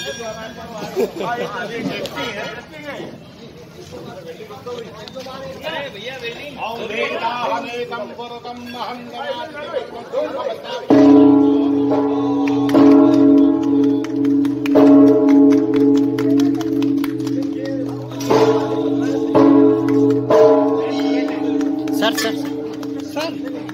Sir sir sir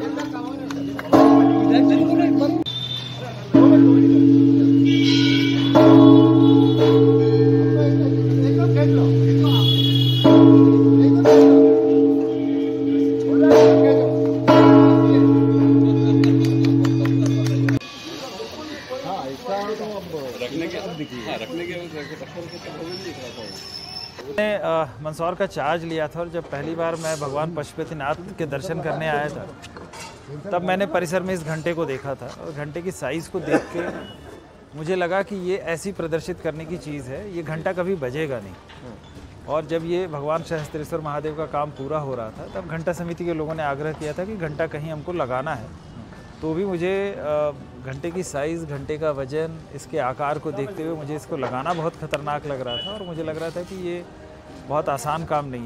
मैंने मंदसौर का charge लिया था और जब पहली बार मैं भगवान पशुपतिनाथ के दर्शन करने आया था तब मैंने परिसर में इस घंटे को देखा था और घंटे की साइज़ को देख के मुझे लगा कि ये ऐसी प्रदर्शित करने की चीज़ है, ये घंटा कभी बजेगा नहीं। और जब ये भगवान सहस्त्रेश्वर महादेव का काम पूरा हो रहा था तब घंटा समिति के लोगों ने आग्रह किया था कि घंटा कहीं हमको लगाना है, तो भी मुझे घंटे की साइज़, घंटे का वजन, इसके आकार को देखते हुए मुझे इसको लगाना बहुत ख़तरनाक लग रहा था और मुझे लग रहा था कि ये बहुत आसान काम नहीं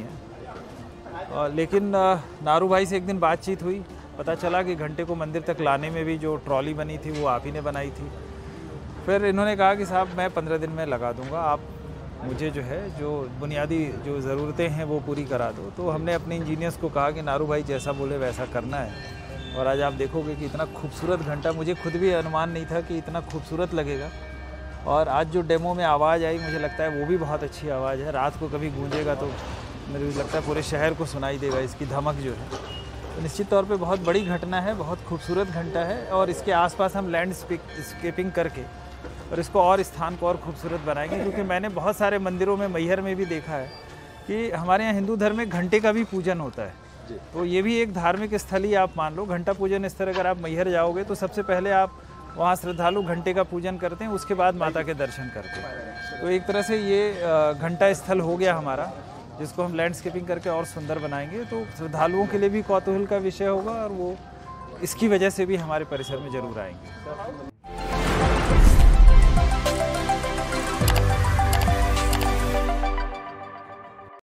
है। लेकिन नारू भाई से एक दिन बातचीत हुई, पता चला कि घंटे को मंदिर तक लाने में भी जो ट्रॉली बनी थी वो आप ही ने बनाई थी। फिर इन्होंने कहा कि साहब मैं 15 दिन में लगा दूंगा, आप मुझे जो है जो बुनियादी जो ज़रूरतें हैं वो पूरी करा दो। तो हमने अपने इंजीनियर्स को कहा कि नारू भाई जैसा बोले वैसा करना है और आज आप देखोगे कि इतना खूबसूरत घंटा, मुझे खुद भी अनुमान नहीं था कि इतना खूबसूरत लगेगा। और आज जो डेमो में आवाज़ आई मुझे लगता है वो भी बहुत अच्छी आवाज़ है, रात को कभी गूंजेगा तो मुझे लगता है पूरे शहर को सुनाई देगा इसकी धमक जो है। तो निश्चित तौर पे बहुत बड़ी घटना है, बहुत खूबसूरत घंटा है और इसके आसपास हम लैंडस्केपिंग करके और इसको और स्थान को और खूबसूरत बनाएंगे, क्योंकि मैंने बहुत सारे मंदिरों में, मैहर में भी देखा है कि हमारे यहाँ हिंदू धर्म में घंटे का भी पूजन होता है। तो ये भी एक धार्मिक स्थल ही आप मान लो, घंटा पूजन स्थल। अगर आप मैहर जाओगे तो सबसे पहले आप वहाँ श्रद्धालु घंटे का पूजन करते हैं, उसके बाद माता के दर्शन करते हैं। तो एक तरह से ये घंटा स्थल हो गया हमारा, जिसको हम लैंडस्केपिंग करके और सुंदर बनाएंगे। तो श्रद्धालुओं के लिए भी कौतूहल का विषय होगा और वो इसकी वजह से भी हमारे परिसर में जरूर आएंगे।